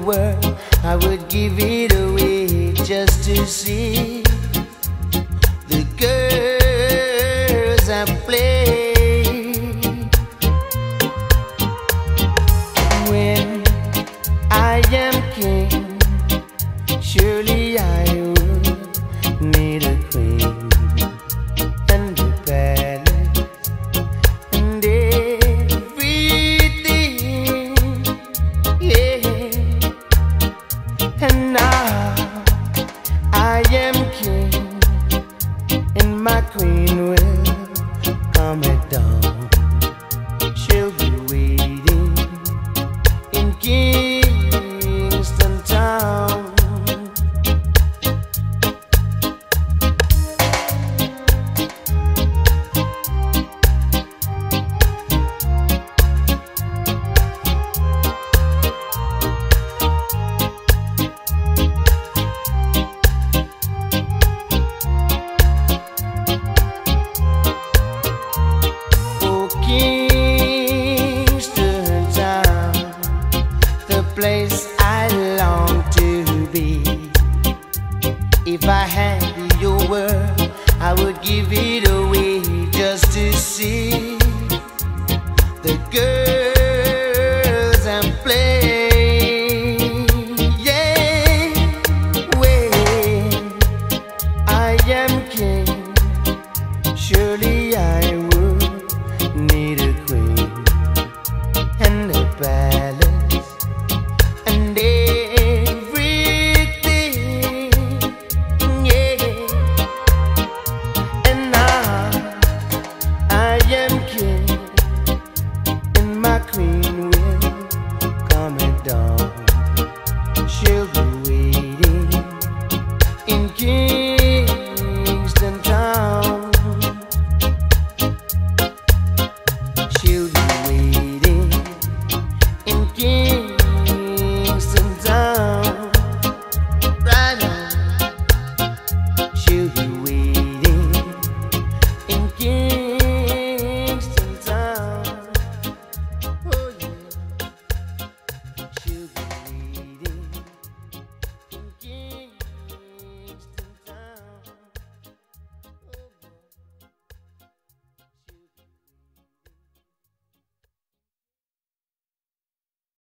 world, I would give it away just to see the girls I play. When I am king, surely I would need a queen and a palace and everything, yeah. And now I am king, and my queen will come at dawn. She'll be waiting in Kingston Town. Kingston Town, the place I long to be. If I had your word, I would give it away just to see the girls I'm playing. Yeah, when I am king, surely I would need